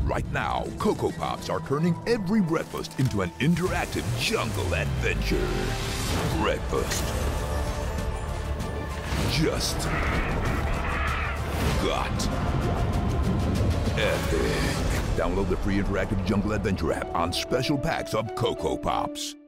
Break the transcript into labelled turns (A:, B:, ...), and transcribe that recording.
A: Right now, Cocoa Pops are turning every breakfast into an interactive jungle adventure. Breakfast. Just got epic. Download the free interactive jungle adventure app on special packs of Cocoa Pops.